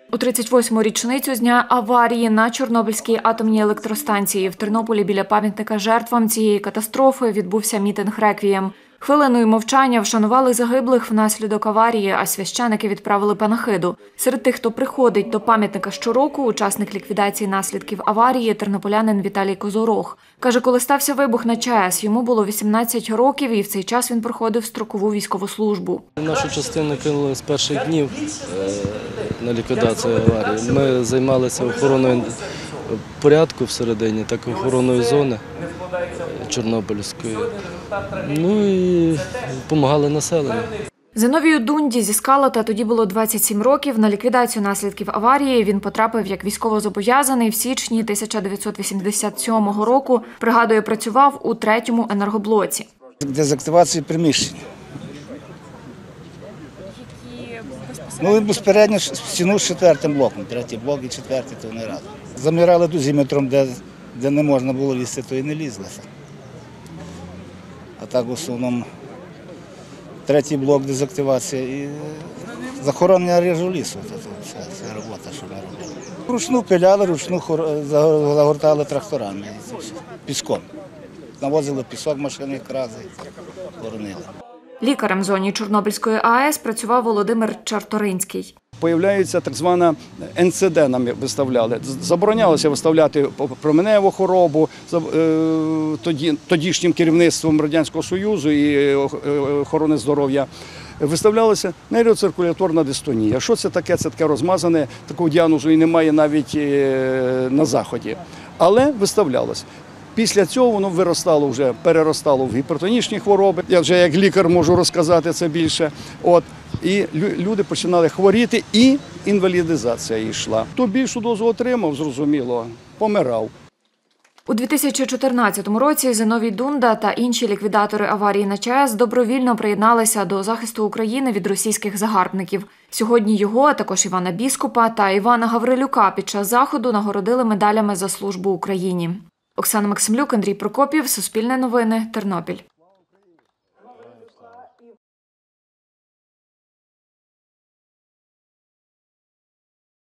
У 38-му річницю з дня аварії на Чорнобильській атомній електростанції в Тернополі біля пам'ятника жертвам цієї катастрофи відбувся мітинг-реквієм. Хвилиною мовчання вшанували загиблих внаслідок аварії, а священики відправили панахиду. Серед тих, хто приходить до пам'ятника щороку, учасник ліквідації наслідків аварії, тернополянин Віталій Козорог. Каже, коли стався вибух на ЧАЕС, йому було 18 років, і в цей час він проходив строкову військову службу. Нашу частину кинули з перших днів на ліквідацію аварії. Ми займалися охороною порядку всередині, так і охороною зони Чорнобильської. Ну і допомагали населенню. Зиновію Дунді зі Скалата тоді було 27 років. На ліквідацію наслідків аварії він потрапив як військовозобов'язаний в січні 1987 року. Пригадує, працював у 3-му енергоблоці. Дезактивація приміщень. Ну, безпередньо стіну з 4-м блоком. 3-й блок і 4-й – то не разом. Заміряли дозиметром, де не можна було лізти, то і не лізлося. А так в основному 3-й блок дезактивація і захоронення режу лісу. Це робота, що ми робили. Ручну пиляли, ручну загортали тракторами, піском. Навозили пісок, машини, крази, хоронили. Лікарем в зоні Чорнобильської АЕС працював Володимир Чарторинський. Появляється так звана НЦД, нам виставляли. Заборонялося виставляти променеву хворобу тодішнім керівництвом Радянського Союзу і охорони здоров'я. Виставлялася нейроциркуляторна дистонія. Що це таке? Це таке розмазане, такого діагнозу і немає навіть на Заході. Але виставлялося. Після цього воно виростало вже, переростало в гіпертонічні хвороби. Я вже як лікар можу розказати це більше. І люди починали хворіти, і інвалідизація йшла. Хто більшу дозу отримав, зрозуміло, помирав. У 2014 році Зиновій Дунда та інші ліквідатори аварії на ЧАЕС добровільно приєдналися до захисту України від російських загарбників. Сьогодні його, а також Івана Біскупа та Івана Гаврилюка під час заходу нагородили медалями за службу Україні. Оксана Максимлюк, Андрій Прокопів, Суспільне новини, Тернопіль.